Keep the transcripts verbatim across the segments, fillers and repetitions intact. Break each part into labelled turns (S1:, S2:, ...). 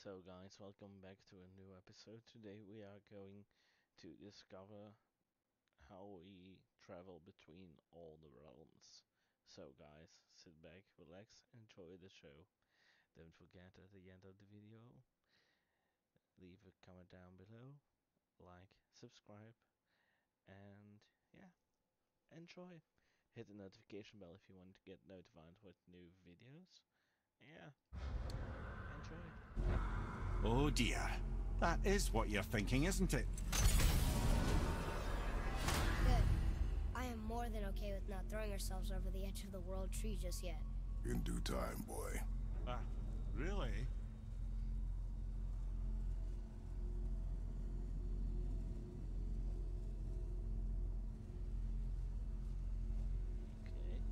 S1: So guys, welcome back to a new episode. Today we are going to discover how we travel between all the realms. So guys, sit back, relax, enjoy the show. Don't forget at the end of the video, leave a comment down below, like, subscribe, and yeah, enjoy. Hit the notification bell if you want to get notified with new videos. Yeah, enjoy.
S2: Oh dear. That is what you're thinking, isn't it?
S3: Good. I am more than okay with not throwing ourselves over the edge of the world tree just yet.
S4: In due time, boy.
S2: Ah, really?
S1: Okay.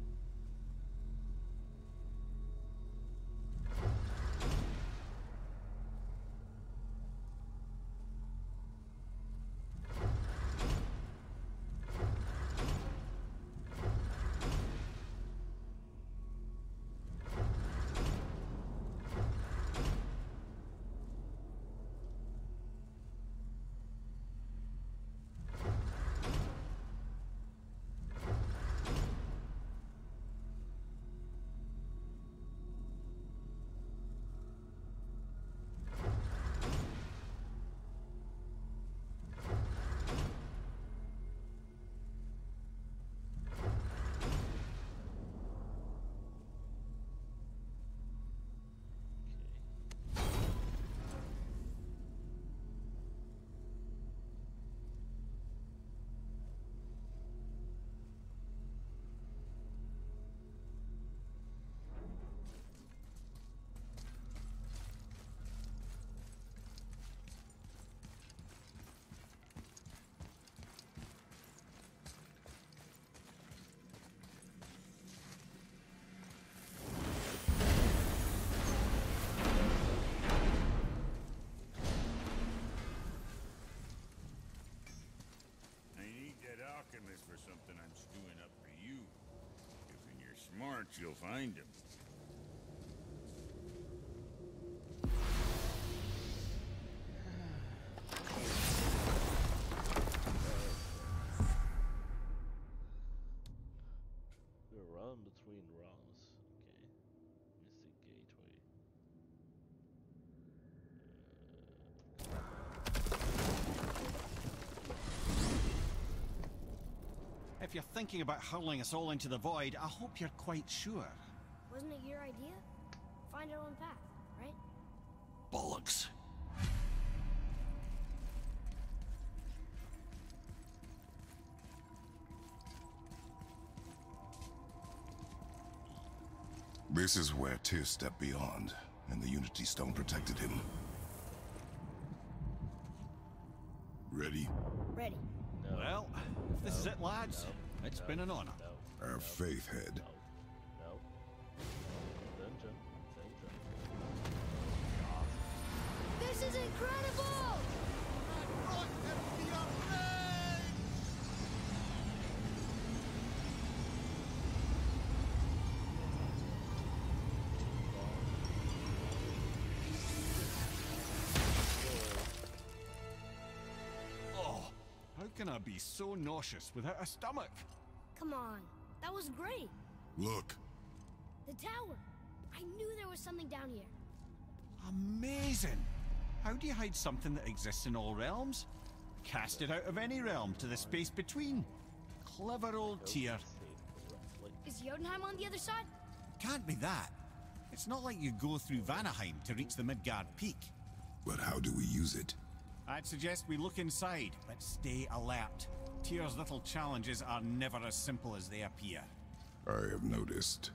S5: I need that alchemist for something I'm stewing up for you. If when you're smart, you'll find him.
S1: The realm between realms. Okay. Mystic Gateway.
S2: If you're thinking about hurling us all into the void, I hope you're quite sure.
S3: Wasn't it your idea? Find our own path, right?
S2: Bollocks.
S4: This is where Tyr stepped beyond, and the Unity Stone protected him. Ready?
S3: Ready.
S1: No.
S2: Well, if this is
S1: No.
S2: it, lads,
S1: No.
S2: it's
S1: No.
S2: been an honor.
S1: No.
S4: Our
S1: No.
S4: faith head.
S1: No. No. Don't jump. Don't jump.
S3: This is incredible!
S2: Oh, how can I be so nauseous without a stomach?
S3: Come on. That was great.
S4: Look,
S3: The tower. I knew there was something down here.
S2: Amazing! How do you hide something that exists in all realms? Cast it out of any realm to the space between. Clever old Tyr.
S3: Is Jotunheim on the other side?
S2: Can't be that. It's not like you go through Vanaheim to reach the Midgard Peak.
S4: but how do we use it?
S2: I'd suggest we look inside, but stay alert. Tyr's little challenges are never as simple as they appear.
S4: I have noticed.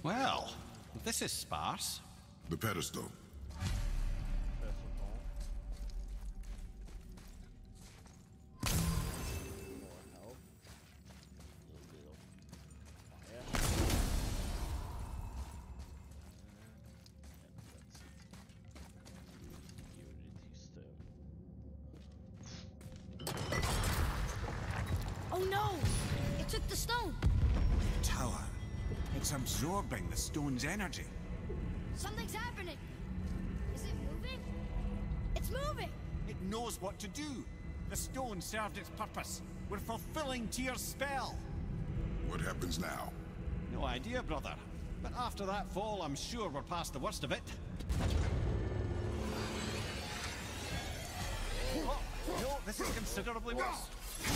S2: Well, this is sparse.
S4: The pedestal.
S1: First of all. More health. A little bit of fire. And that's it. Unity stone.
S3: Oh no! It took the stone!
S2: Tower. It's absorbing the stone's energy.
S3: Something's happening! Is it moving? It's moving!
S2: It knows what to do. The stone served its purpose. We're fulfilling Tyr's spell.
S4: What happens now?
S2: No idea, brother. But after that fall, I'm sure we're past the worst of it. Oh, no, this is considerably worse.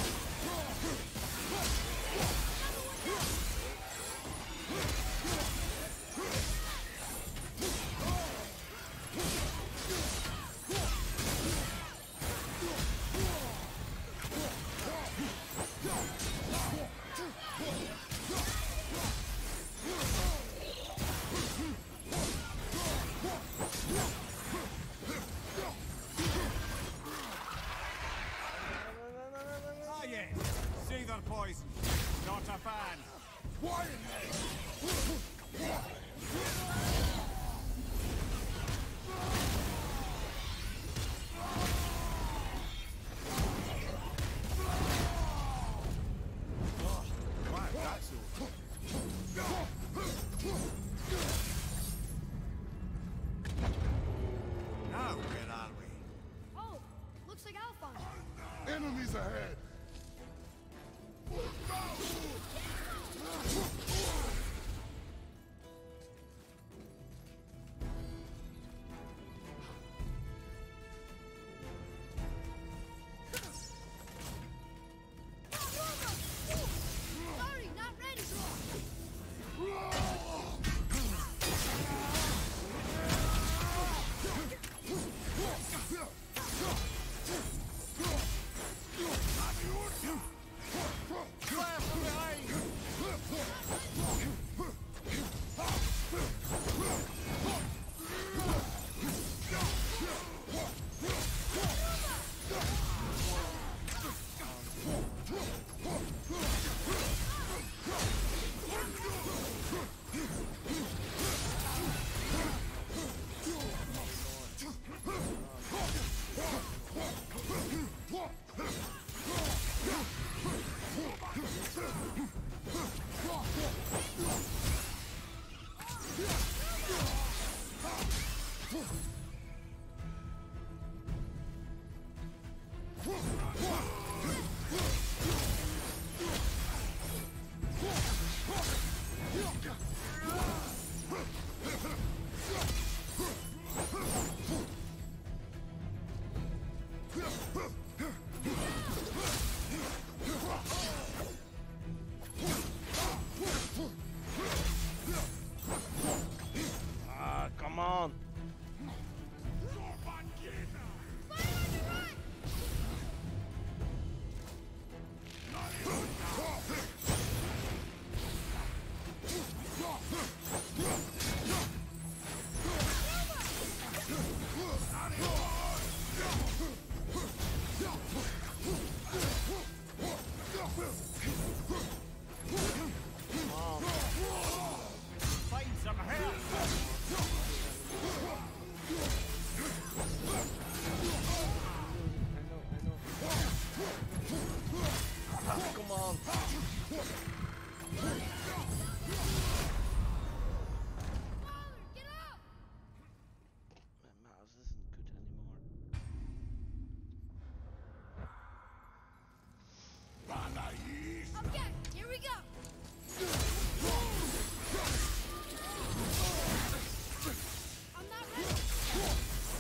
S2: Ah, yes. Seether poison. Not a fan. Oh, wow, that's all. Now, where are we?
S3: Oh, looks like Alphonse.
S4: Enemies ahead!
S3: Sorry, not ready!
S2: Fire from behind!
S1: Ah, come on!
S2: Find some help!
S1: Come on!
S3: Get out!
S1: My mouse isn't good anymore.
S3: Okay, here we go! I'm not ready!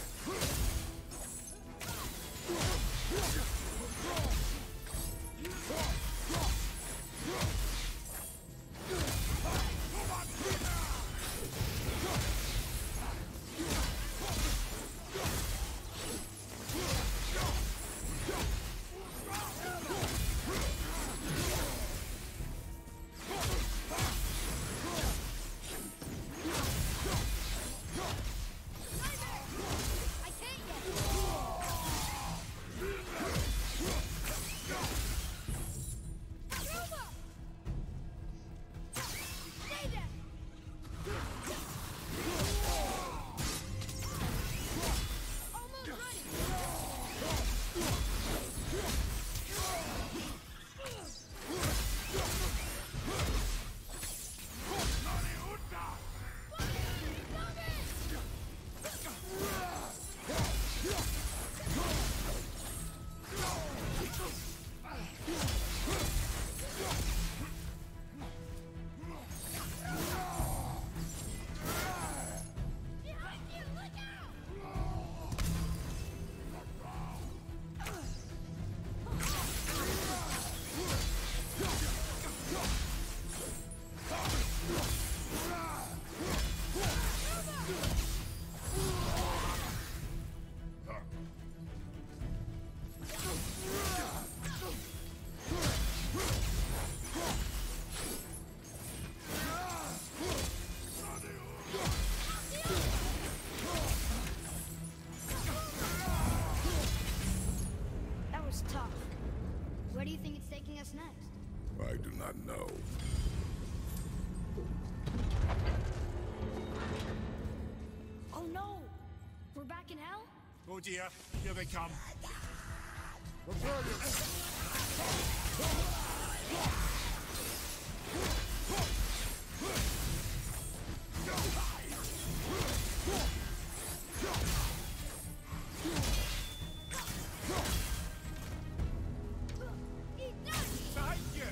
S3: taking us next?
S4: I do not know.
S3: Oh no! We're back in hell?
S6: Oh dear, here they come. Behind you!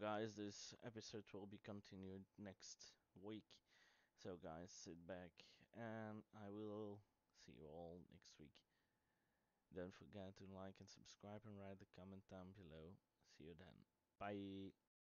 S1: guys, this episode will be continued next week. So guys, sit back and I will see you all next week. Don't forget to like and subscribe and write a comment down below. See you then. Bye.